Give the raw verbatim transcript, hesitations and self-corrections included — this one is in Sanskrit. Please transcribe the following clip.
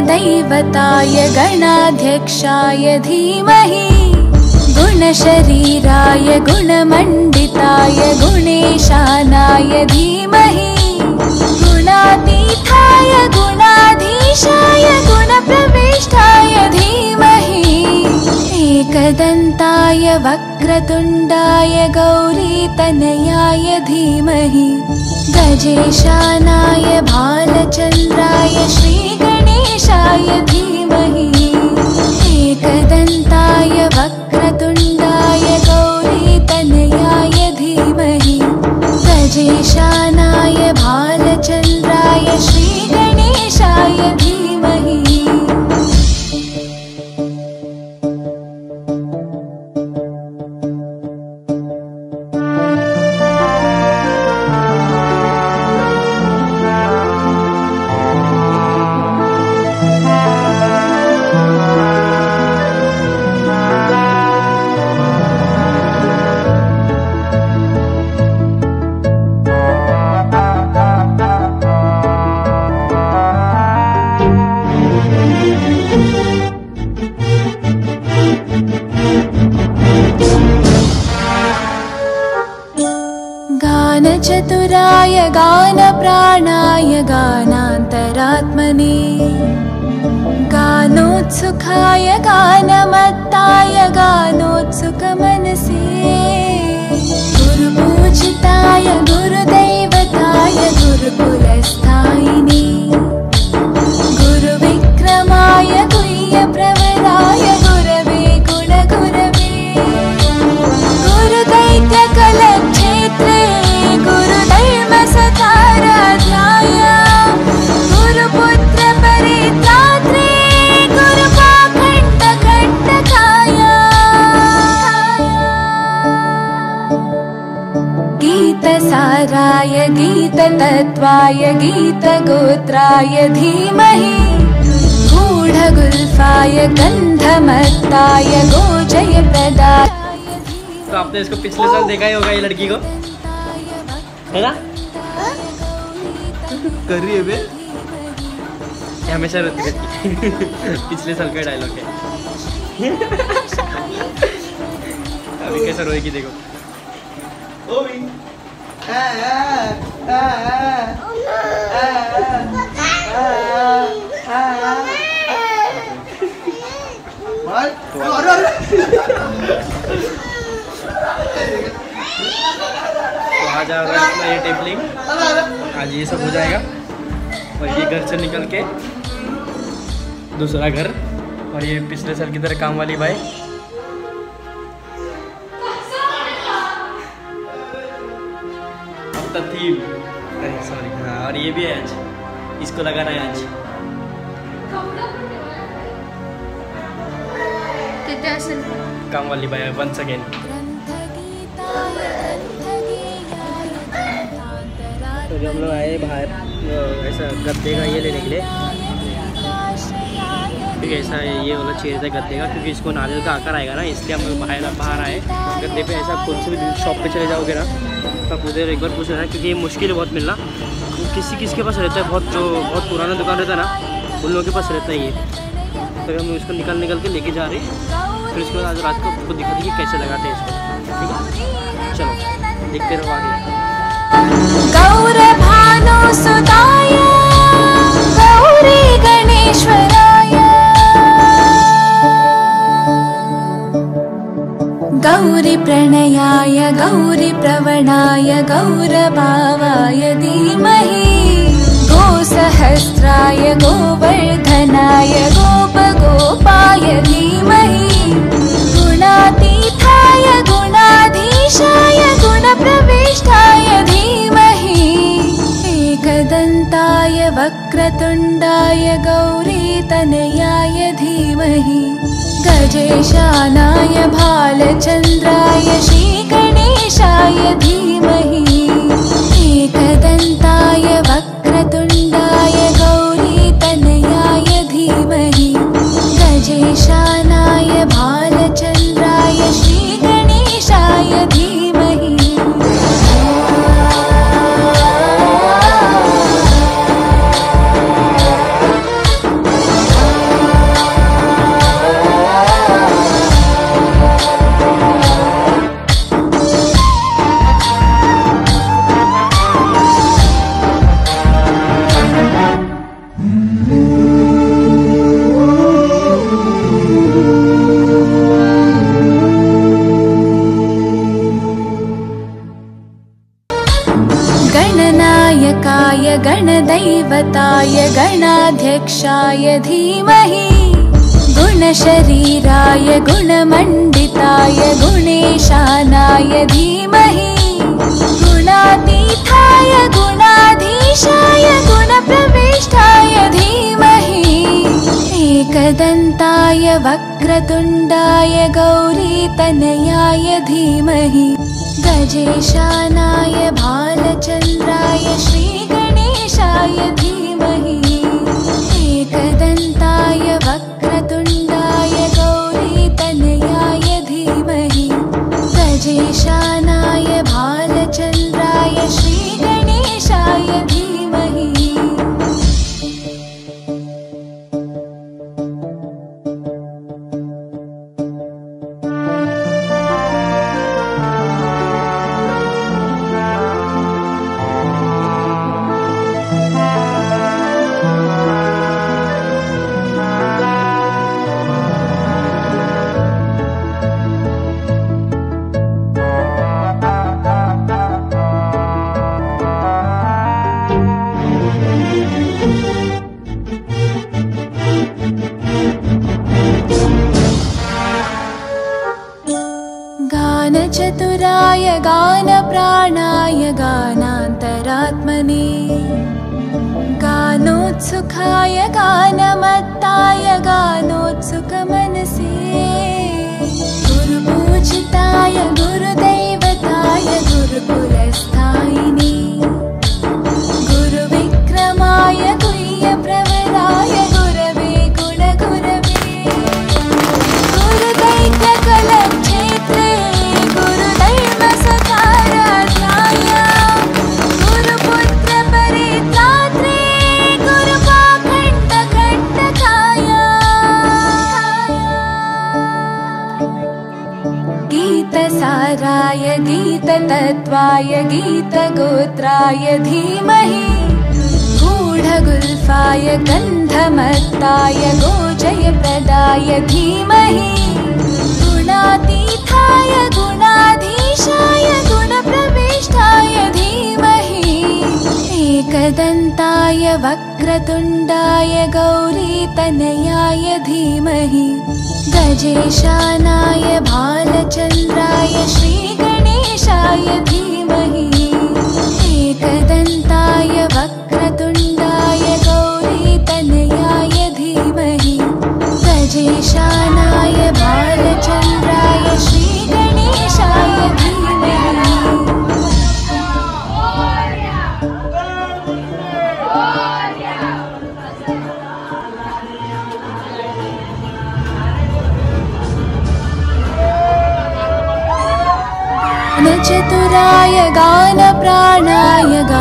गुणदैवताय गणाध्यक्षाय धीमहि गुणशरीराय गुणमण्डिताय गुणेशानाय धीमहि गुणातीताय गुणाधीशाय गुणप्रविष्टाय धीमहि एकदन्ताय वक्रतुण्डाय गौरीतनयाय धीमहि गजेशानाय भालचन्द्राय श्रीगणेशाय धीमहि एकदन्ताय वक्रतुण्डाय गौरीतनयाय धीमहि गजेशानाय भालचन्द्राय श्रीगणेशाय धीमहि। गानचतुराय गानप्राणाय गानान्तरात्मने गानोत्सुकाय गानमत्ताय गानोत्सुकमनसे गुरुपूजिताय गुरुदैवताय गुरुकुलस्थायिने गुरुविक्रमाय गुह्यप्रवराय गुरवे गुणगुरवे गुरुदैत्यकलक्षेत्रे गुरुधर्मसताराध्याय गुरुपुत्रपरित्रात्रे गुरुपाखण्डकण्टकाय गीतसाराय गीततत्त्वाय गीतगोत्राय धीमहि गूढगुल्फाय गन्धमत्ताय गोजयप्रदाय। तो आपने इसको पिछले साल देखा ही होगा ये लड़की को, है ना? कर रही है बे, ये हमेशा रोती रहती है। पिछले साल का डायलॉग है। अभी कैसा रोएगी देखो। ओ भी आ आ आ आ आज आ रहा है ये टेबलिंग, आज ये सब हो जाएगा और ये घर से निकल के दूसरा घर, और ये पिछले साल की तरह काम वाली भाई। अब तक थी, सॉरी हाँ, और ये भी है आज, इसको लगाना है आज। काम वाली भाई वंस अगेन। तो जब हम लोग आए बाहर ऐसा गद्दे का ये लेने के लिए, क्योंकि ऐसा ये वाला चेयर था गद्दे का, क्योंकि इसको नारियल का आकार आएगा ना, इसलिए हम लोग बाहर बाहर आए गद्दे पे। ऐसा कौन से भी शॉप पे चले जाओगे ना तो आप उधर एक बार पूछ लेना, क्योंकि ये मुश्किल है बहुत मिलना। किसी किसी के पास रहता है, बहुत जो बहुत पुराना दुकान रहता है ना उन लोगों के पास रहता है ये। तो हम इसको निकाल निकाल के लेके जा रहे, फिर उसके बाद आज रात को आपको दिखा देंगे कैसे लगाते हैं इसको, ठीक है? चलो देखते रहो आगे। गौरभानुसुताय गौरी गणेश्वराय गौरी प्रणयाय गौरी प्रवणाय गौरभावाय धीमहि गोसहस्राय गोवर्धनाय गोपगोपाय धीमहि गुणातीताय गुणाधीशाय गुणप्रविष्टाय धीमहि एकदन्ताय वक्रतुण्डाय गौरीतनयाय धीमहि गजेशानाय भालचन्द्राय श्रीगणेशाय धीमहि एकदन्ताय वक्रतुण्डाय गौरीतनयाय धीमहि गजेशानाय भालचन्द्राय श्रीगणेशाय धीमहि। गुरुदेवताय गणाध्यक्षाय धीमहि गुणशरीराय गुणमण्डिताय गुणेशानाय धीमहि गुणातीताय गुणाधीशाय गुणप्रविष्टाय धीमहि एकदन्ताय वक्रतुण्डाय गौरीतनयाय धीमहि गजेशानाय भालचन्द्राय श्रीगणेशाय धीमहि एकदन्ताय वक्रतुण्डाय गौरीतनयाय धीमहि गजेशानाय भालचन्द्राय श्रीगणेशाय धीमहि गानचतुराय गानप्राणाय गानान्तरात्मने गानोत्सुकाय गानमत्ताय गानोत्सुकमनसे गुरुपूजिताय गुरुदैवताय गुरुकुलस्थायिने गुरुविक्रमाय गुह्यप्रवराय गुरवे गुणगुरवे गुरुदैत्यकलक्षेत्रे गुरुधर्मसकाराध्याय गुरुपुत्रपरित्रात्रे गुरुपाखण्डकण्टकाय गीतसाराय गीततत्त्वाय गीतगोत्राय धीमहि गूढगुल्फाय गन्धमत्ताय गोजयप्रदाय धीमहि गुणातीताय गुणाधीशाय गुणप्रविष्टाय धीमहि एकदन्ताय वक्रतुण्डाय गौरीतनयाय धीमहि गजेशानाय भालचन्द्राय श्रीगणेशाय धीमहि एकदन्ताय वक्रतुण्डाय गौरीतनयाय धीमहि गजेशानाय भालचन्द्राय श्रीगणेशाय धीमहि गानचतुराय गानप्राणाय